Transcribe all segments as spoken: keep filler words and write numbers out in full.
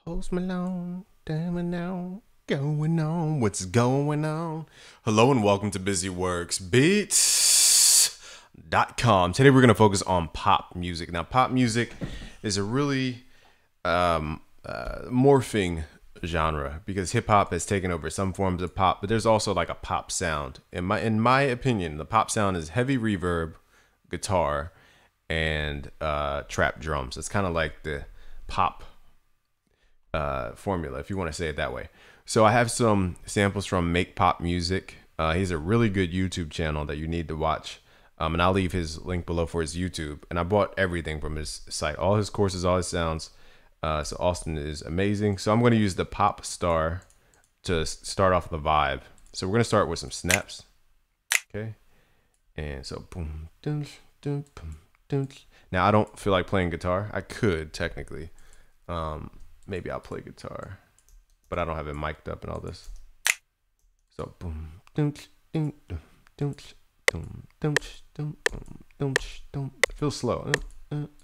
Post Malone, damn now, going on. What's going on? Hello and welcome to Busy Works Beats dot com. Today we're going to focus on pop music. Now, pop music is a really um, uh, morphing genre because hip hop has taken over some forms of pop, but there's also like a pop sound. In my in my opinion, the pop sound is heavy reverb, guitar, and uh, trap drums. It's kind of like the pop uh, formula, if you want to say it that way. So I have some samples from Make Pop Music. Uh, he's a really good YouTube channel that you need to watch. Um, and I'll leave his link below for his YouTube. And I bought everything from his site, all his courses, all his sounds. Uh, so Austin is amazing. So I'm going to use the Pop Star to start off the vibe. So we're going to start with some snaps. Okay. And so boom, dun, dun, boom, dun. Now I don't feel like playing guitar. I could technically. Um, maybe I'll play guitar, but I don't have it mic'd up and all this. So boom, dun, dun, dun, dun, dun, dun, dun, dun, dun. It feels slow. Uh, uh.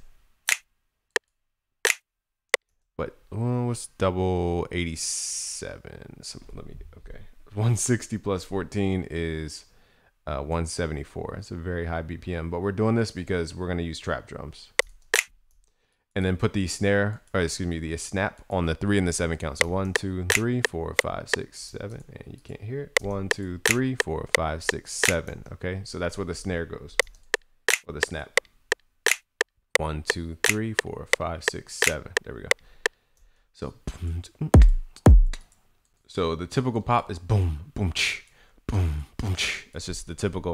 But oh, what's double eighty-seven? So let me, okay. one sixty plus fourteen is uh, one seventy-four. It's a very high B P M, but we're doing this because we're going to use trap drums. And then put the snare, or excuse me, the snap on the three and the seven count. So one, two, three, four, five, six, seven. And you can't hear it. One, two, three, four, five, six, seven. Okay, so that's where the snare goes, or the snap. One, two, three, four, five, six, seven. There we go. So, so the typical pop is boom, boom, ch, boom, boom, ch. That's just the typical.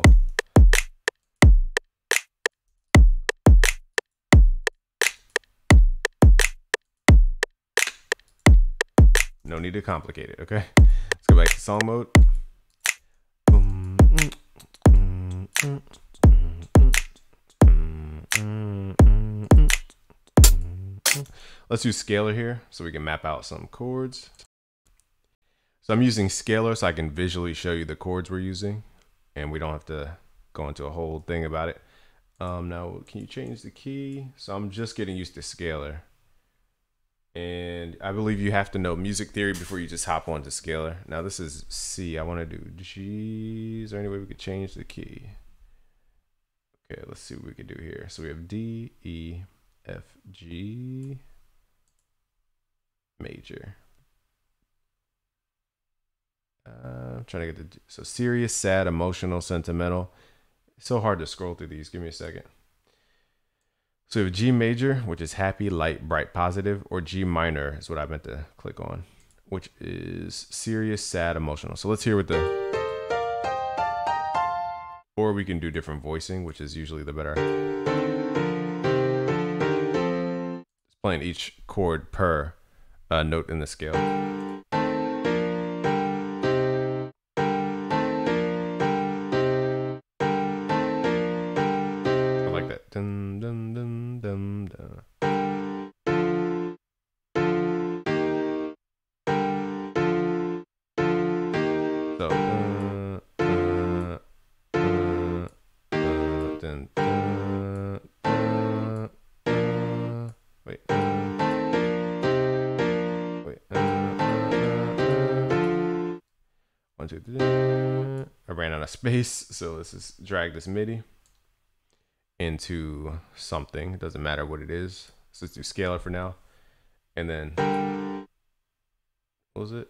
No need to complicate it, okay? Let's go back to song mode. Let's use scalar here so we can map out some chords. So I'm using scalar so I can visually show you the chords we're using, and we don't have to go into a whole thing about it. Um, now, can you change the key? So I'm just getting used to scalar. And I believe you have to know music theory before you just hop onto scalar. Now this is C. I want to do G. Is there any way we could change the key? Okay, let's see what we can do here. So we have D, E, F, G, major. Uh, I'm trying to get the, so serious, sad, emotional, sentimental. It's so hard to scroll through these. Give me a second. So we have G major, which is happy, light, bright, positive, or G minor is what I meant to click on, which is serious, sad, emotional. So let's hear what the, or we can do different voicing, which is usually the better. It's playing each chord per uh, note in the scale. I like that. Dun, dun, dun, dun, dun. So, uh, uh, uh, uh, dun, dun, uh, uh, wait, uh, wait, uh, uh, uh, one, two, three. I ran out of space, so let's just drag this MIDI into something. It doesn't matter what it is. So let's do scalar for now. And then, what was it?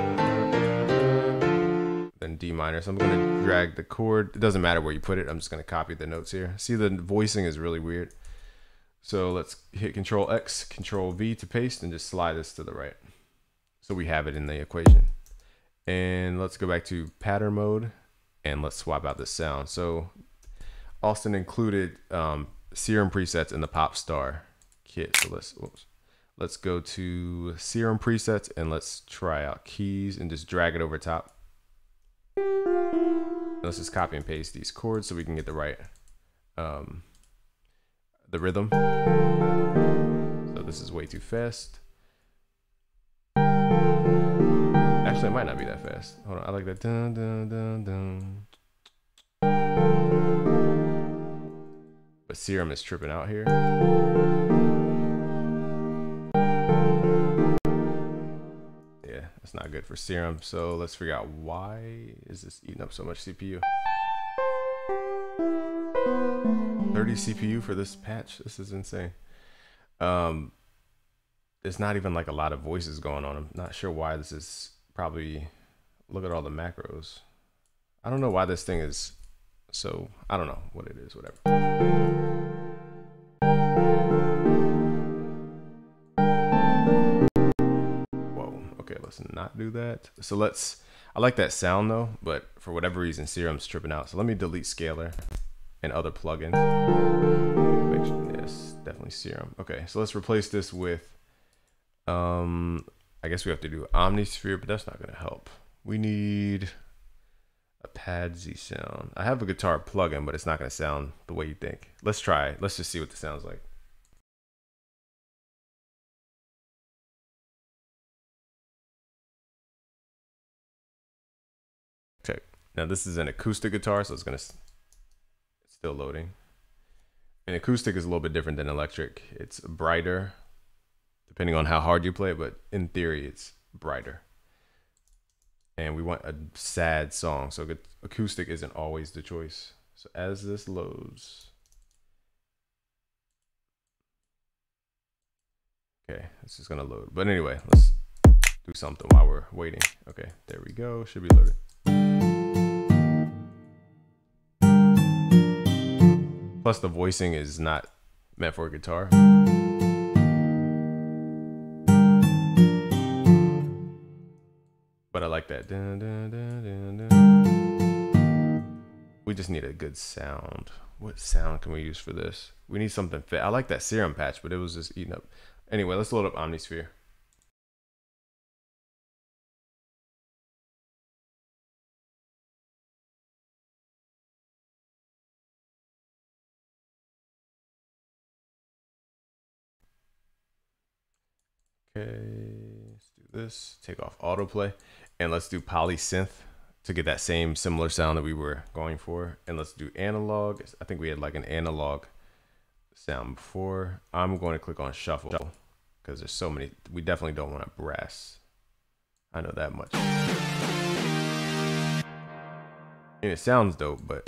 Then D minor. So I'm going to drag the chord. It doesn't matter where you put it. I'm just going to copy the notes here. See, the voicing is really weird. So let's hit Control X, Control V to paste, and just slide this to the right. So we have it in the equation. And let's go back to pattern mode, and let's swap out the sound. So Austin included um, Serum presets in the Pop Star kit. So let's oops, let's go to Serum presets and let's try out keys and just drag it over top. Let's just copy and paste these chords so we can get the right um, the rhythm. So this is way too fast. Actually, it might not be that fast. Hold on, I like that. Dun, dun, dun, dun. But Serum is tripping out here. That's not good for Serum. So let's figure out why is this eating up so much C P U. thirty C P U for this patch. This is insane. Um, there's not even like a lot of voices going on. I'm not sure why this is. Probably look at all the macros. I don't know why this thing is so, I don't know what it is, whatever. Whoa, okay, let's not do that. So let's, I like that sound though, but for whatever reason, Serum's tripping out. So let me delete Scalar and other plugins. Make sure, yes, definitely Serum. Okay, so let's replace this with, um, I guess we have to do Omnisphere, but that's not gonna help. We need a Padsy sound. I have a guitar plugin, but it's not gonna sound the way you think. Let's try it. Let's just see what this sounds like. Okay, now this is an acoustic guitar, so it's gonna, it's still loading. An acoustic is a little bit different than electric. It's brighter, depending on how hard you play, but in theory, it's brighter. And we want a sad song, so acoustic isn't always the choice. So as this loads, okay, this is gonna load. But anyway, let's do something while we're waiting. Okay, there we go, should be loaded. Plus the voicing is not meant for a guitar. But I like that. Dun, dun, dun, dun, dun. We just need a good sound. What sound can we use for this? We need something fit. I like that Serum patch, but it was just eating up. Anyway, let's load up Omnisphere. Okay, let's do this. Take off autoplay. And let's do polysynth to get that same similar sound that we were going for. And let's do analog. I think we had like an analog sound before. I'm going to click on shuffle because there's so many. We definitely don't want a brass. I know that much. And it sounds dope, but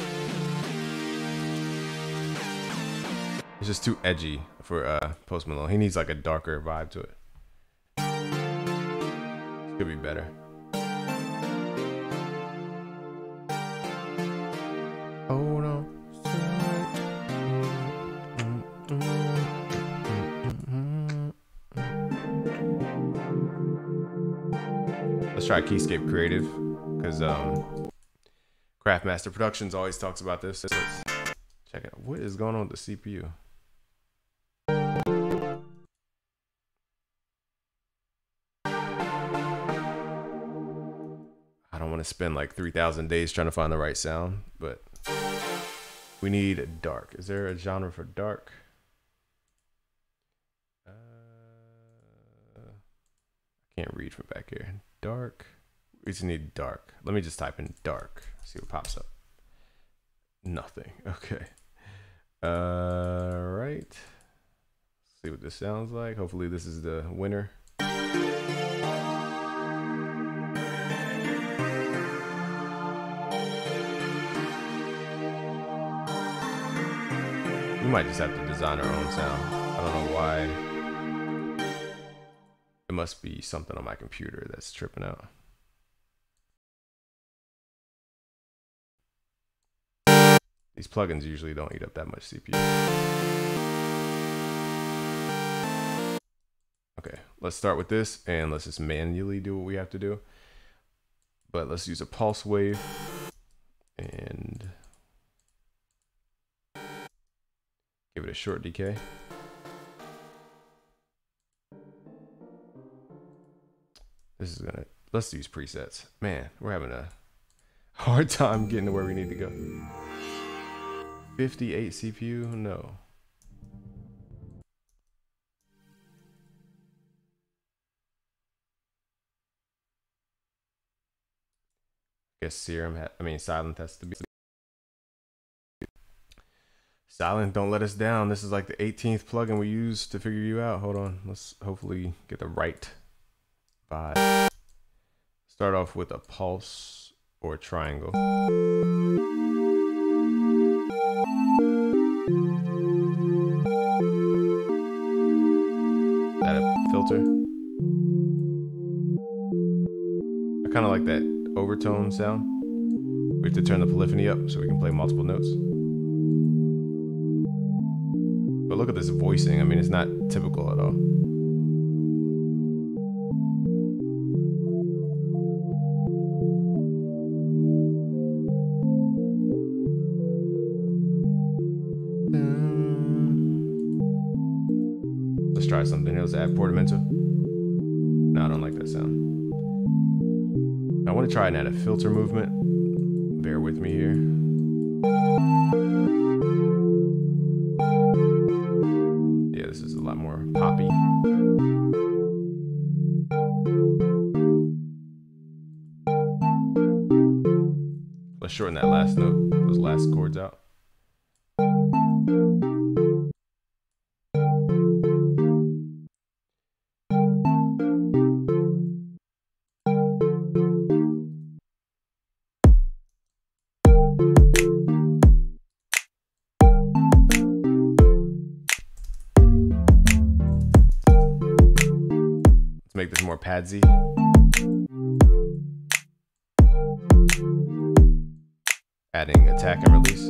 it's just too edgy for uh, Post Malone. He needs like a darker vibe to it. Could be better. Hold on. Let's try Keyscape Creative because um, Craftmaster Productions always talks about this. Let's check it out. What is going on with the C P U? I don't want to spend like three thousand days trying to find the right sound, but we need dark. Is there a genre for dark? Uh, I can't read from back here. Dark. We just need dark. Let me just type in dark. See what pops up. Nothing. Okay. Uh, right. See what this sounds like. Hopefully this is the winner. We might just have to design our own sound. I don't know why. It must be something on my computer that's tripping out. These plugins usually don't eat up that much C P U. Okay, let's start with this and let's just manually do what we have to do. But let's use a pulse wave and give it a short decay. This is gonna, let's use presets. Man, we're having a hard time getting to where we need to go. fifty-eight C P U, no. I guess Serum, ha I mean Silent has to be. Silent, don't let us down. This is like the eighteenth plugin we use to figure you out. Hold on, let's hopefully get the right vibe. Start off with a pulse or a triangle. Add a filter. I kind of like that overtone sound. We have to turn the polyphony up so we can play multiple notes. But look at this voicing. I mean, it's not typical at all. Let's try something here. Let's add portamento. No, I don't like that sound. I want to try and add a filter movement. Bear with me here. Yeah, this is a lot more poppy. Let's shorten that last note, those last chords out. Make this more padsy. Adding attack and release.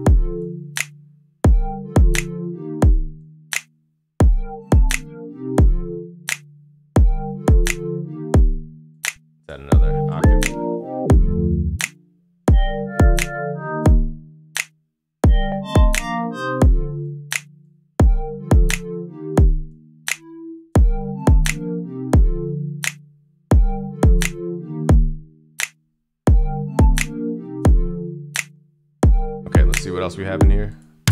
Add another octave. See what else we have in here.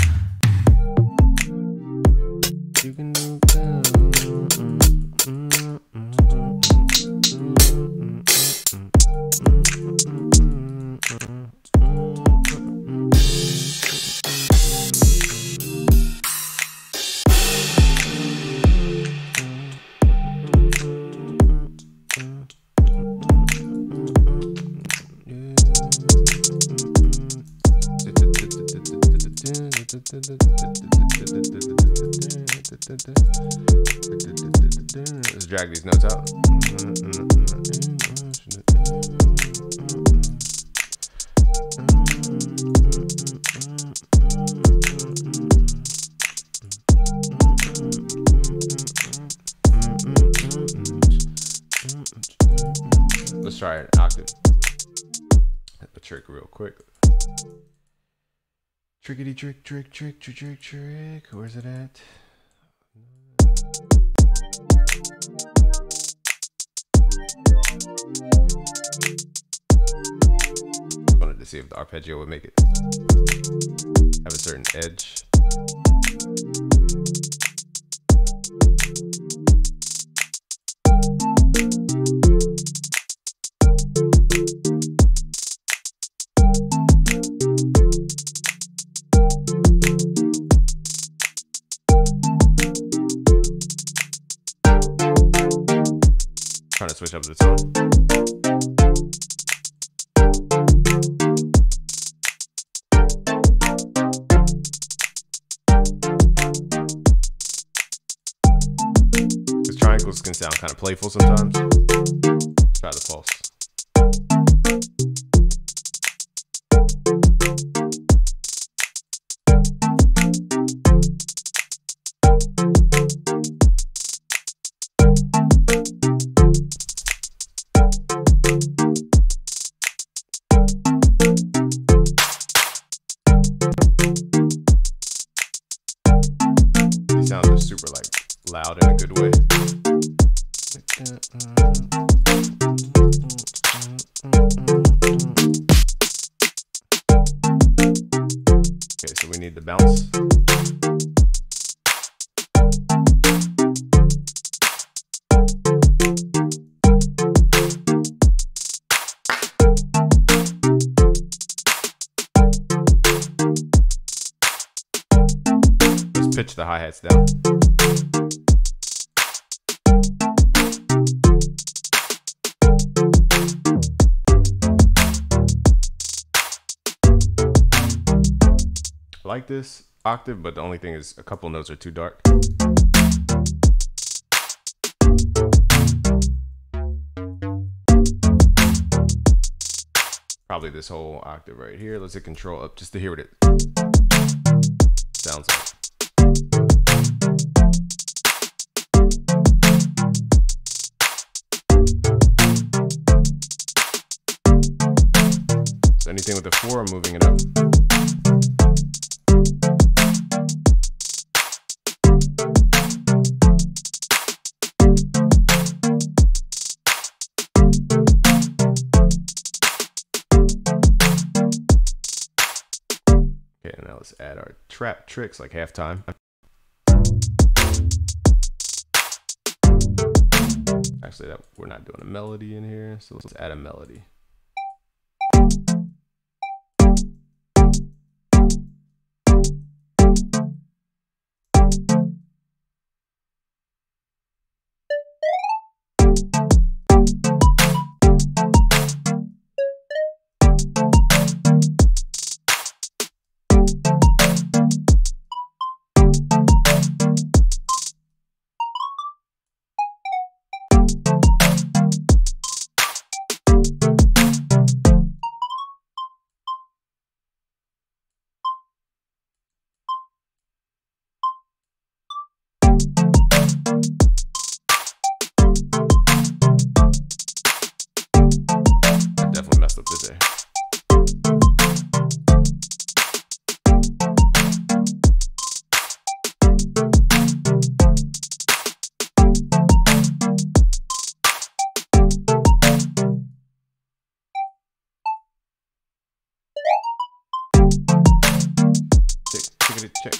You can do Let's drag these notes out. Let's try an octave. Hit the trick real quick. Trickety trick, trick, trick, trick, trick, trick. Where's it at? Just wanted to see if the arpeggio would make it have a certain edge. Trying to switch up the tone. These triangles can sound kind of playful sometimes. Let's try the pulse. These sounds are super like loud in a good way. Okay, so we need the bounce. Let's pitch the hi-hats down. like this octave, but the only thing is a couple notes are too dark. Probably this whole octave right here. Let's hit control up just to hear what it sounds like. So anything with the four, I'm moving it up. Okay, now let's add our trap tricks like halftime. Actually, that we're not doing a melody in here, so let's add a melody. Definitely messed up this day. Check, check, check.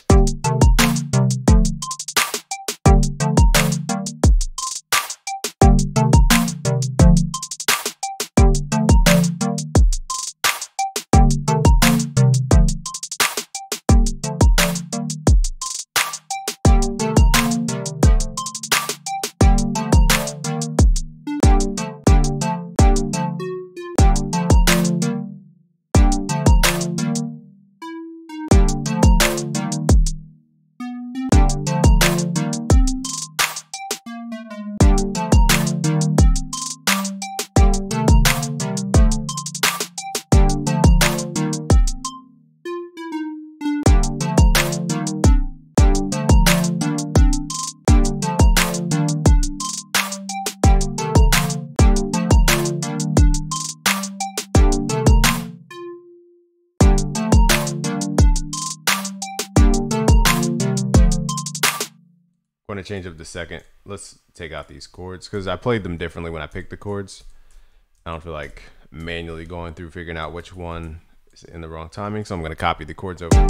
I'm going to change up the second. Let's take out these chords because I played them differently when I picked the chords. I don't feel like manually going through figuring out which one is in the wrong timing, so I'm going to copy the chords over.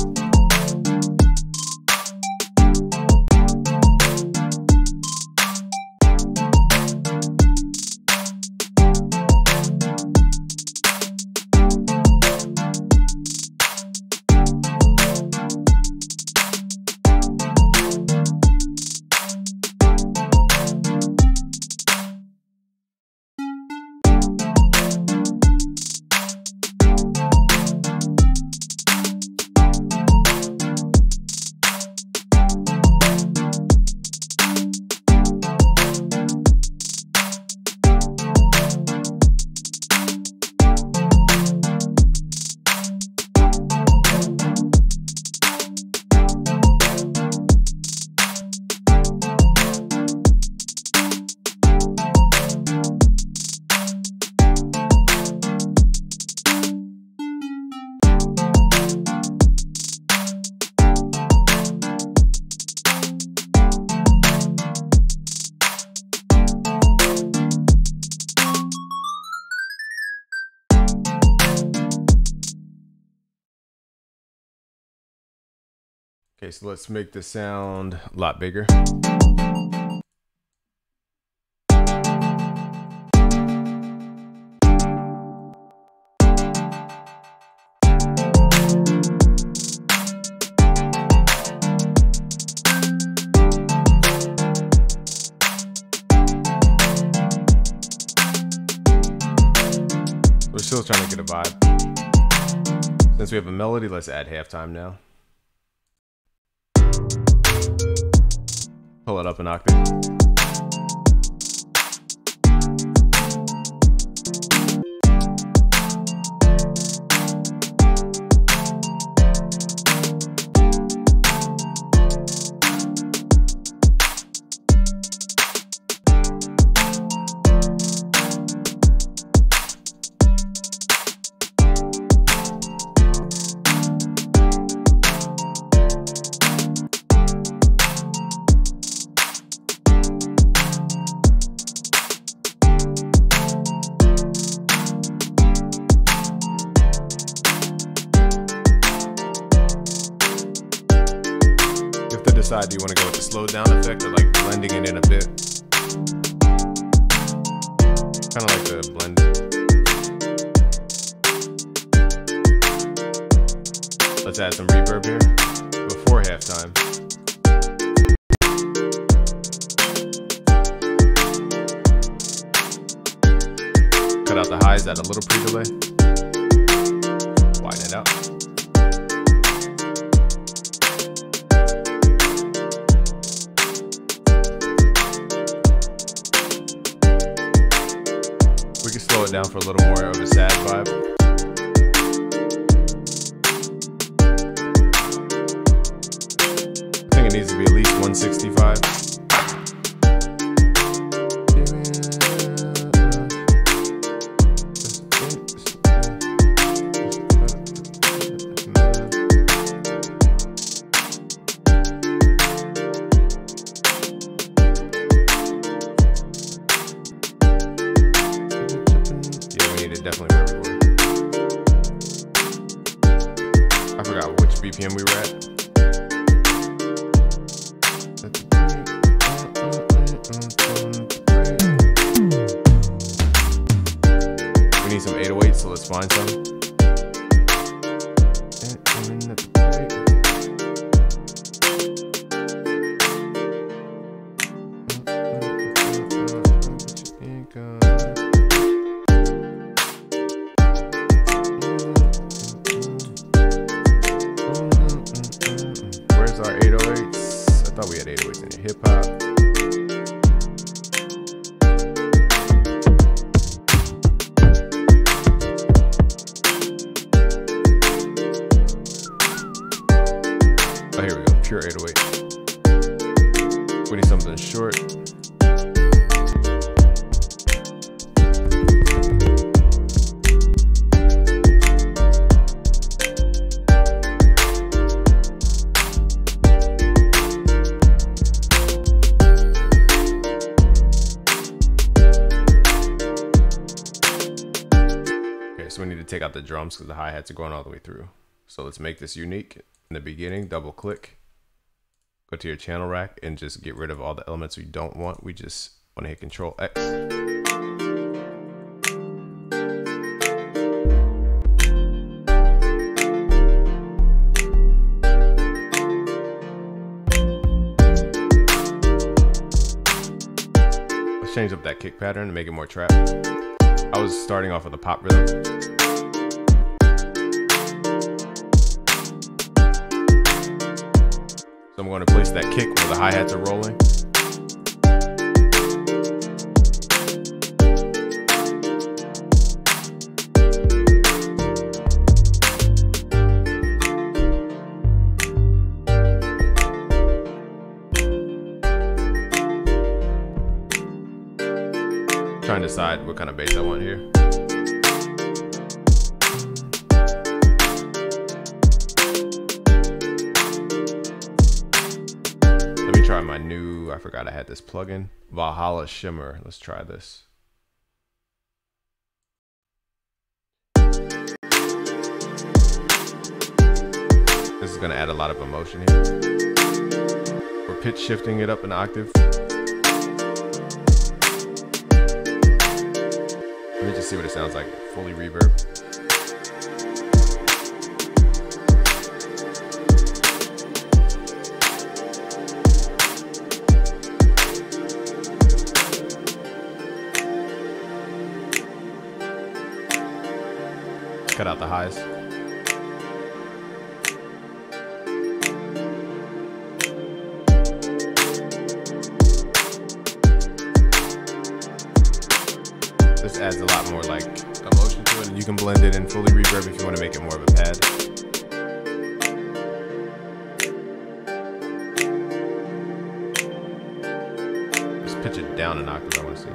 Okay, so let's make the sound a lot bigger. We're still trying to get a vibe. Since we have a melody, let's add halftime now. Pull it up an octave. Decide, do you want to go with the slow down effect or like blending it in a bit? Kind of like the blend. Let's add some reverb here before halftime. Cut out the highs, add a little pre-delay. Widen it out. We can slow it down for a little more of a sad vibe. I think it needs to be at least one sixty-five. Definitely where we were. I forgot which B P M we were at. We need some eight oh eight, so let's find some. Our eight oh eights. I thought we had eight oh eights in your hip hop. Oh, here we go. Pure eight oh eight. We need something short. So we need to take out the drums because the hi-hats are going all the way through. So let's make this unique. In the beginning, double click, go to your channel rack and just get rid of all the elements we don't want. We just want to hit Control X. Let's change up that kick pattern to make it more trap. I was starting off with a pop rhythm. So I'm going to place that kick where the hi-hats are rolling. Trying to decide what kind of bass I want here. Let me try my new, I forgot I had this plugin, Valhalla Shimmer. Let's try this. This is gonna add a lot of emotion here. We're pitch shifting it up an octave. Let me just see what it sounds like, fully reverb. Cut out the highs. This adds a lot more like emotion to it, and you can blend it in fully reverb if you want to make it more of a pad. Just pitch it down an octave, I want to see.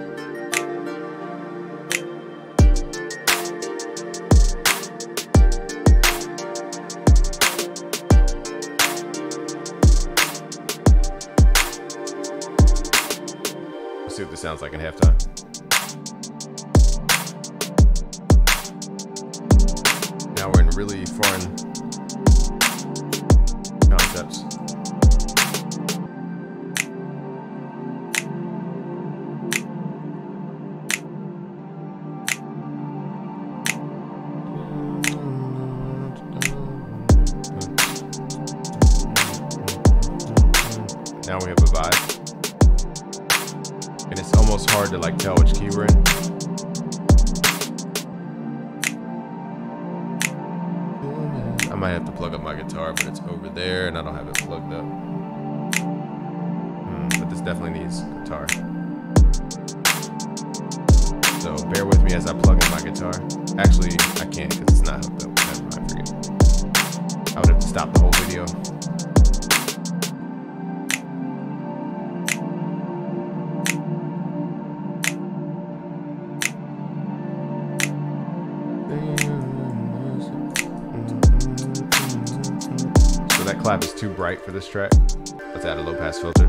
See what this sounds like in halftime. Now we're in really foreign concepts. Now we have a vibe. And it's almost hard to like tell which key we're in. I might have to plug up my guitar, but it's over there and I don't have it plugged up. Hmm, but this definitely needs guitar. So bear with me as I plug in my guitar. Actually, I can't because it's not hooked up. Never mind, forget it. I would have to stop the whole video. That clap is too bright for this track. Let's add a low pass filter.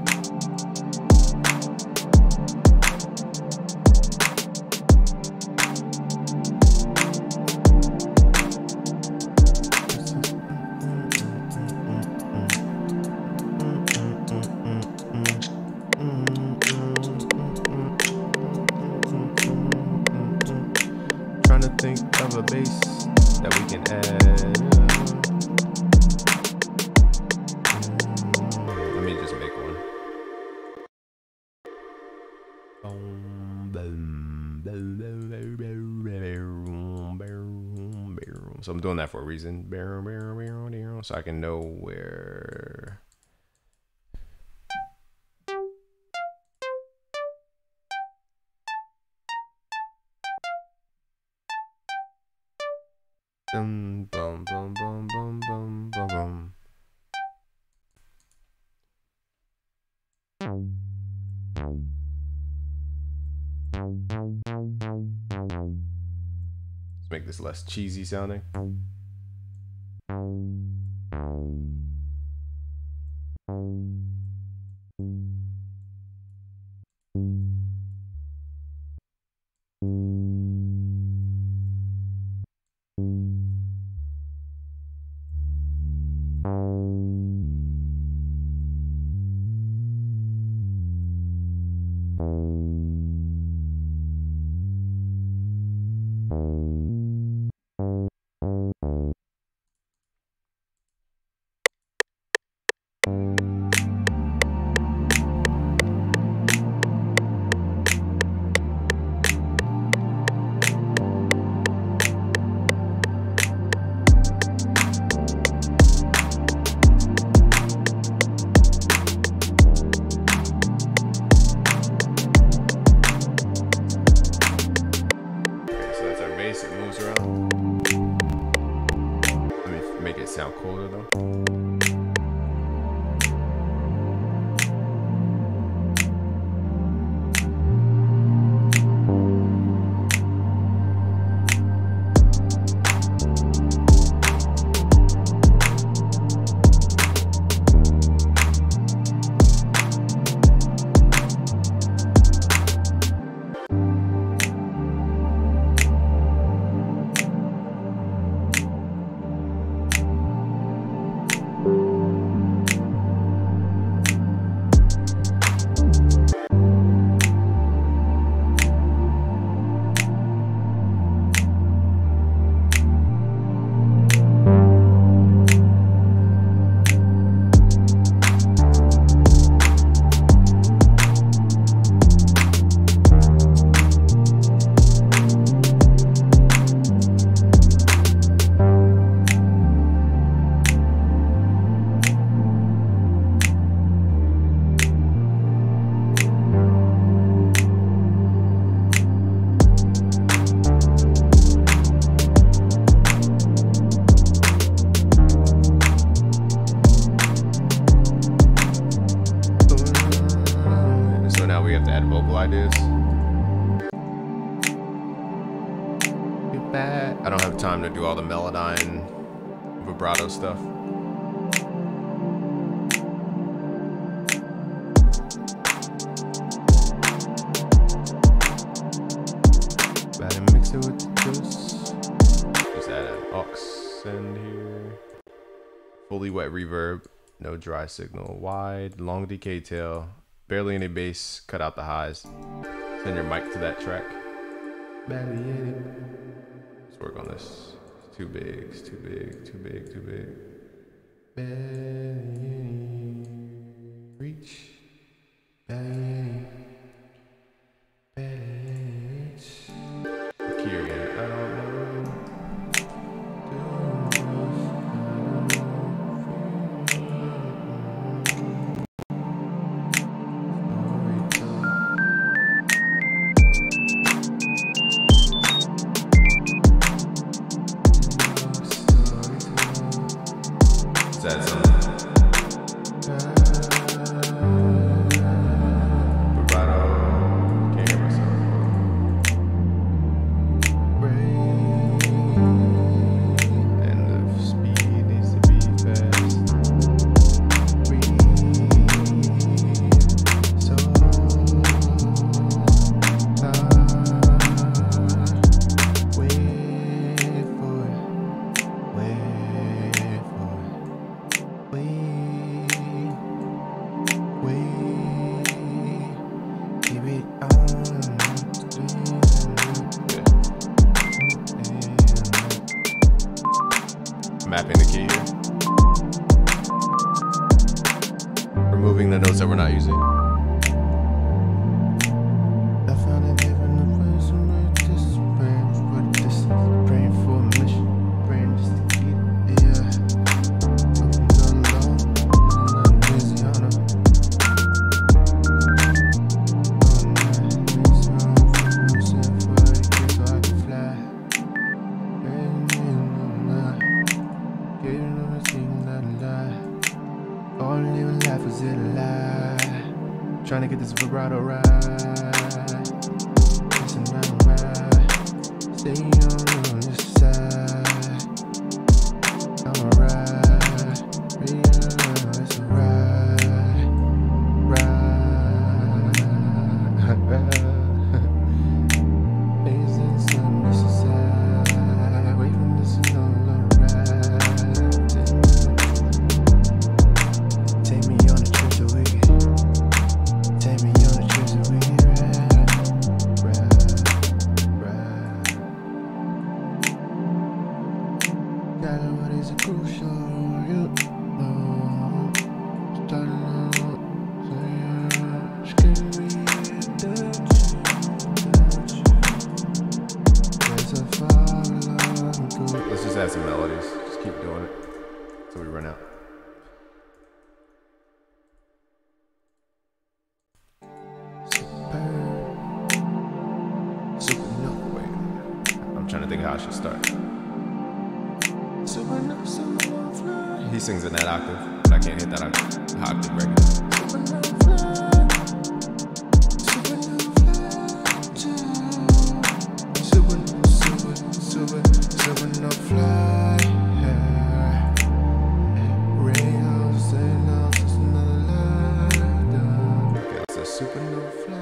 Trying to think of a bass that we can add. So I'm doing that for a reason, so I can know where. Bum bum bum bum bum bum bum bum. Let's make this less cheesy sounding. It moves around. Let me make it sound cooler though. ideas. Get back. I don't have time to do all the Melodyne vibrato stuff. Better mix it with the juice. Just add an aux in here. Fully wet reverb. No dry signal. Wide, long decay tail. Barely any bass. Cut out the highs. Send your mic to that track. Let's work on this. It's too big. It's too big. Too big. Too big. Reach. Key again. I don't know. Mapping the key here. Removing the notes that we're not using. I found it even the person with this brain, but this brain for a mission, brain just to keep it, yeah. I'm done low, I'm busy on her. Only when life was in a lie. Trying to get this vibrato right. Listen, I'm right. Stay on this side. I'm alright. Yeah, it's alright. Right. Blazing sun, this is side. Waving this is all right. Take me on a trip so we can. Take me on a trip so we can ride, ride, ride. Gotta what is a crucial, you know. Starting on, so yeah, just give me a touch, touch. There's a follow. Let's just add some melodies. Just keep doing it until we run out. I'm trying to think how I should start. He sings in that octave, but I can't hit that octave, octave regular. Okay, it's a supernova fly.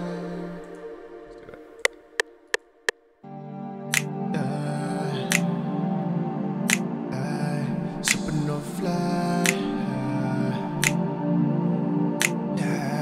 Fly, yeah.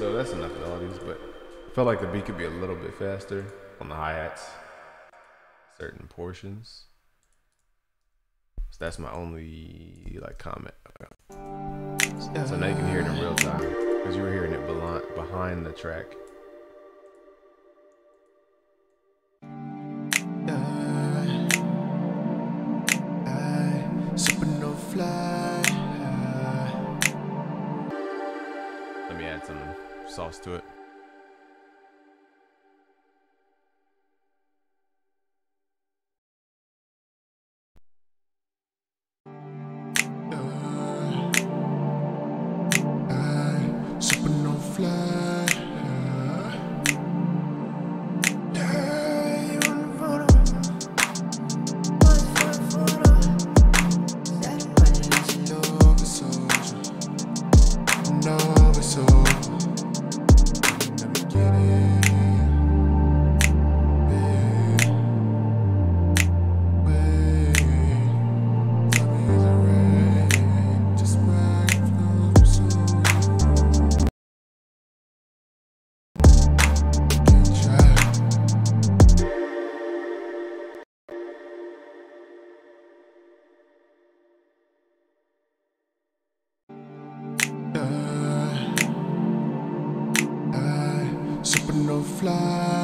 so that's enough melodies, but I felt like the beat could be a little bit faster on the hi-hats, certain portions. So that's my only like comment. So now you can hear it in real time, because you were hearing it behind the track. Let me add some sauce to it. No fly.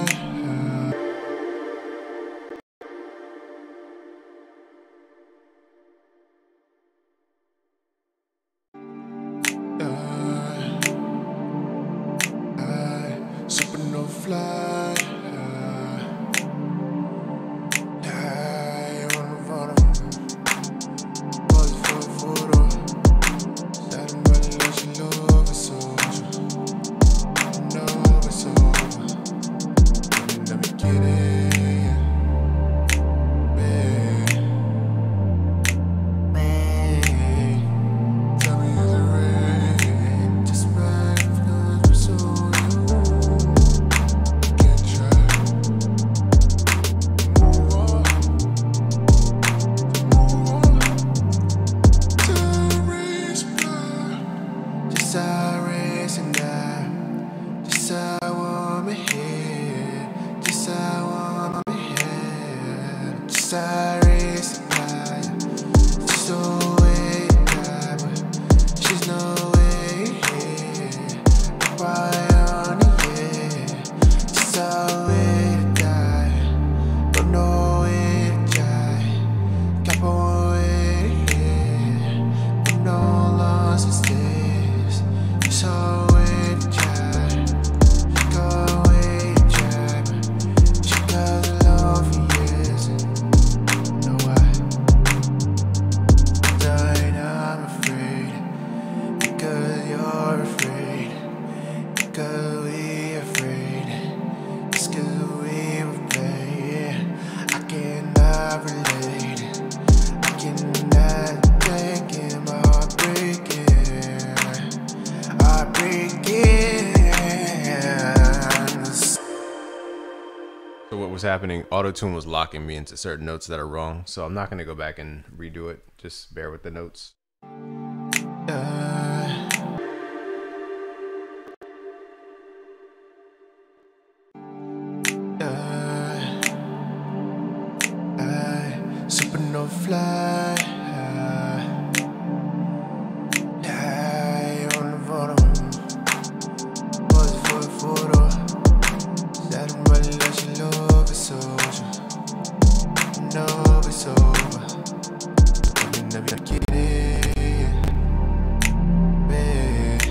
Uh, I, super no fly. I wanna follow. Pose for a photo. Satin body like she love a soldier. No, it's over. Let me get it, babe. Babe. Tell me is it rain? Just right because we're so young. Can't try. Move on. Move on. Time race blood. Just I race and die. Just I want me here. Just I want me here. Just I race and die. Just so way die, but she's no way here. Why on the air? Just I way to die, but no way to die. Got one way here, but no loss is this. Just so way to die. Go away, Jack. She got love for years. Know why? Died, I'm afraid. Because you're afraid. Because we afraid. It's because we were played. I cannot relate. I cannot take it. My heart breaking. Heart breaking. So what was happening, auto-tune was locking me into certain notes that are wrong, so I'm not going to go back and redo it. Just bear with the notes. Uh, uh, I, super no fly. I on the photo. Pose for a photo. Satin body like she love a soldier. No, it's over. Let me never get it, babe.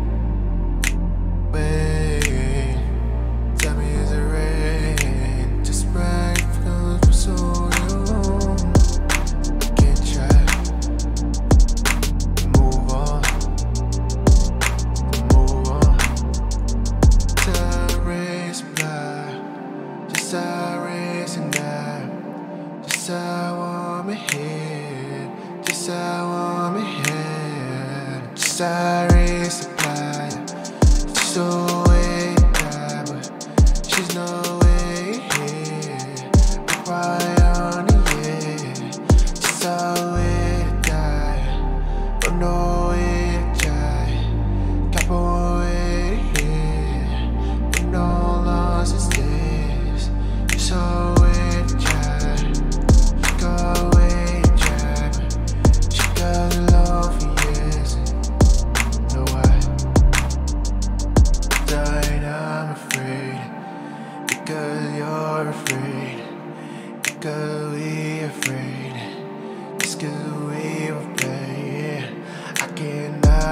Babe, tell me is it rain? Just right because we're so young. I can't try. Move on. Move on. Time race blind. Just I race and die. Just I want me here. Just I want me here. Just I race and die. Just so way die, but she's no way here. But why on the air? Just I way to die, but no way to die. Got one way here.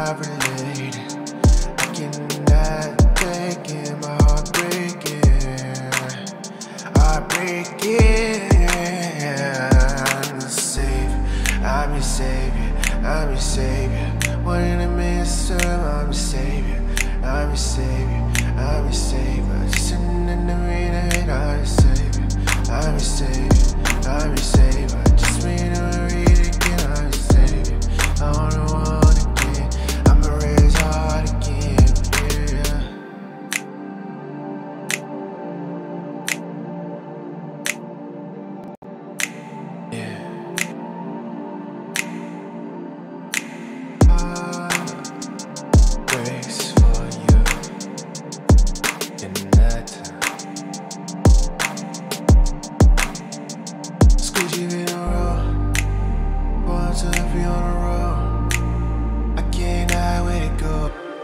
not relate. I cannot take it, my heart breaking. I break it. I'm safe, I'm your savior, I'm your savior. One in a million time, I'm your savior, I'm your savior, I'm your savior. Just sitting in the rain, I'm your savior, I'm your savior, I'm your savior. Just read and read again, I'm your savior. I wanna want again, I'ma raise hard again, yeah. Yeah. Breaks for you in that time. Squeeze you in a row, one, two, three on a row. I can't hide where to go.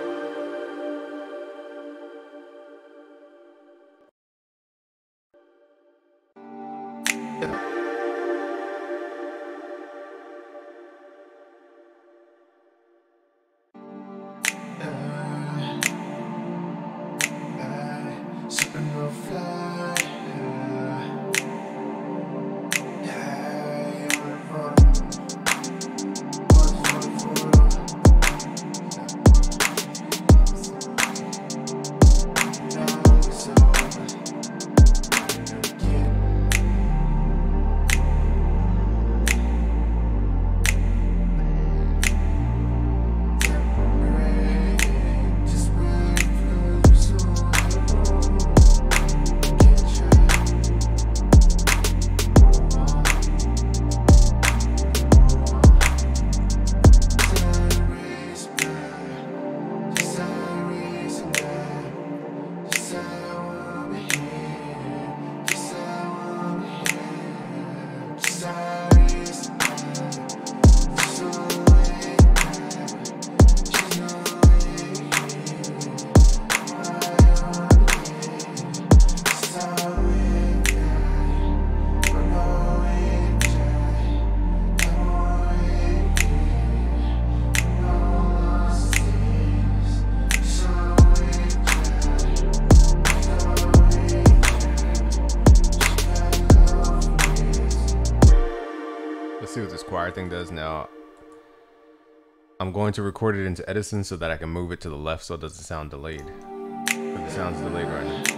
Sipping on fly. Yeah, you're fun. One for the photo. Now it's over. Again. Just wait for the soul. Let's see what this choir thing does now. I'm going to record it into Edison so that I can move it to the left so it doesn't sound delayed. But it sounds delayed right now.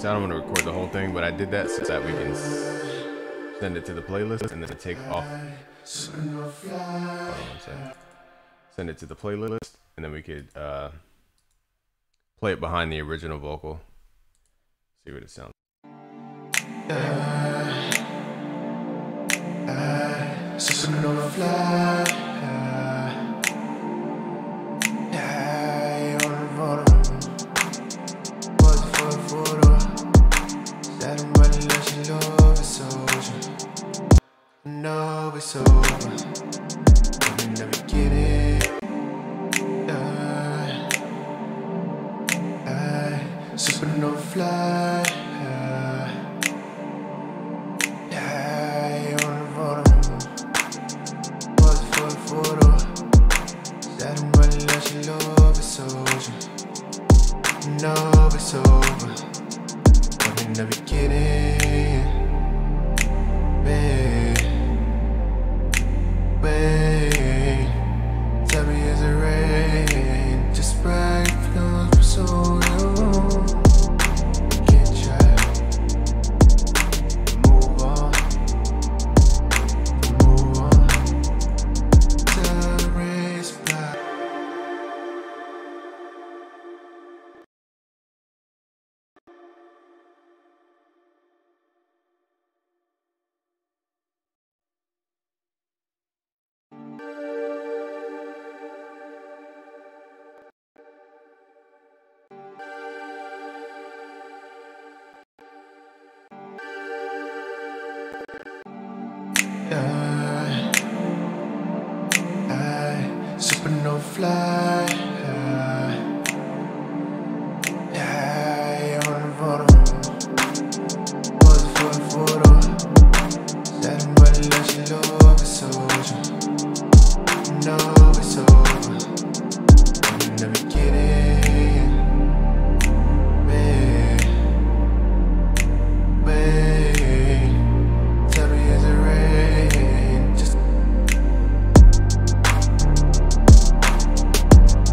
So I don't want to record the whole thing, but I did that so that we can s- send it to the playlist and then take off. Hold on one second. Send it to the playlist and then we could uh, play it behind the original vocal. See what it sounds like. Supernova fly. Yeah, on the bottom. Was it for the photo? Said I'm running like she love it's over. No, it's over. In the beginning. Yeah. Supernova fly. No, it's over. But in the beginning, babe, babe, tell me is it rain? Just bright flows for so long. Can't try. Move on, move on. Till the race black. Yeah, I, supernova fly. Yeah, on the bottom. Was it for the photo? Said I'm running like she love it's over. No, it's over. In the beginning, babe, babe, tell me is it rain? Just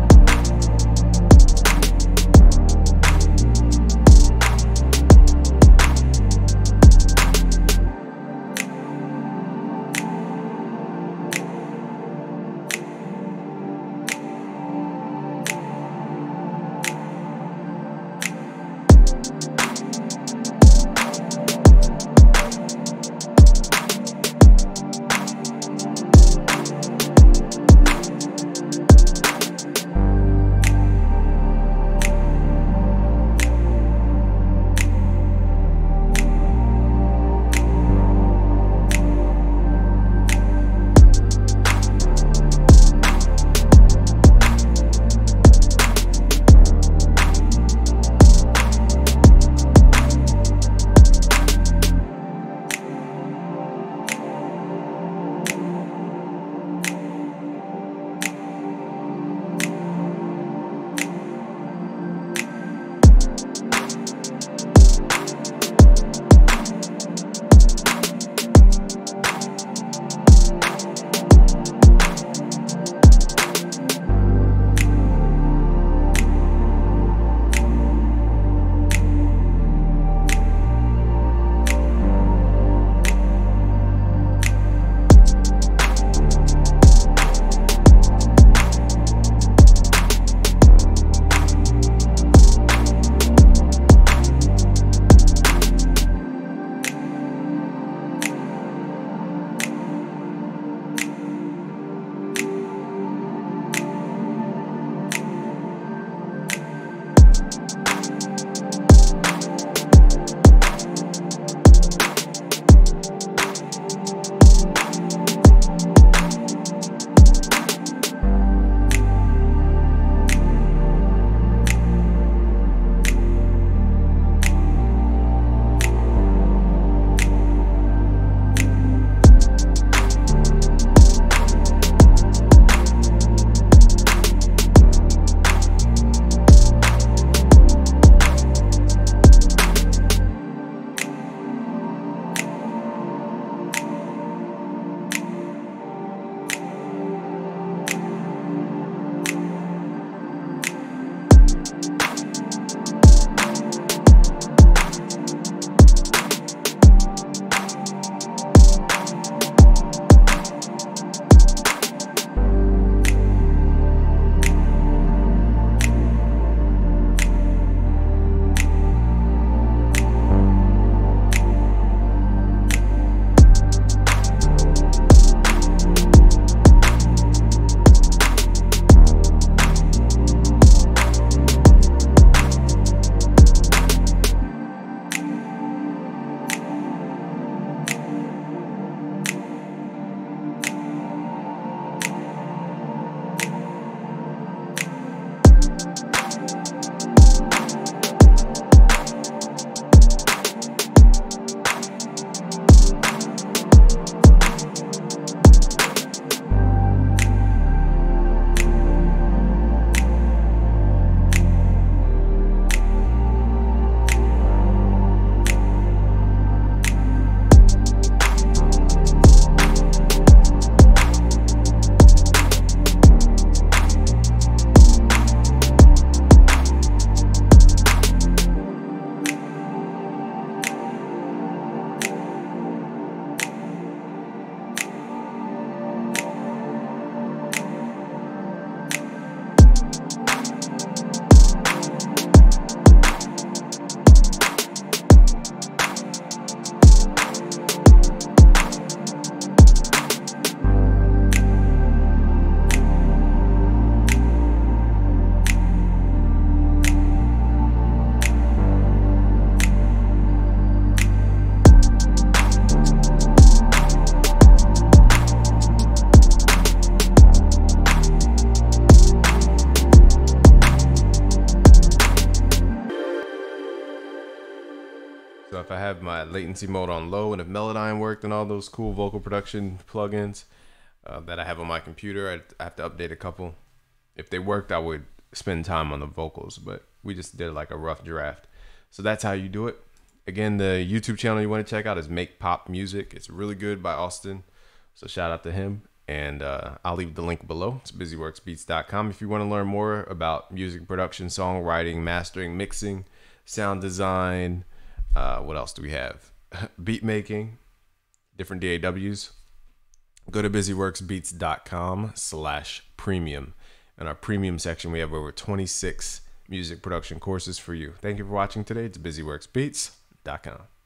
So if I have my latency mode on low, and if Melodyne worked and all those cool vocal production plugins uh, that I have on my computer, I'd, I have to update a couple. If they worked, I would spend time on the vocals, but we just did like a rough draft. So that's how you do it. Again, the YouTube channel you want to check out is Make Pop Music. It's really good by Austin. So shout out to him. And uh, I'll leave the link below. It's busy works beats dot com if you want to learn more about music production, songwriting, mastering, mixing, sound design. Uh, what else do we have? Beat making, different D A Ws. Go to busy works beats dot com slash premium. In our premium section, we have over twenty-six music production courses for you. Thank you for watching today. It's busy works beats dot com.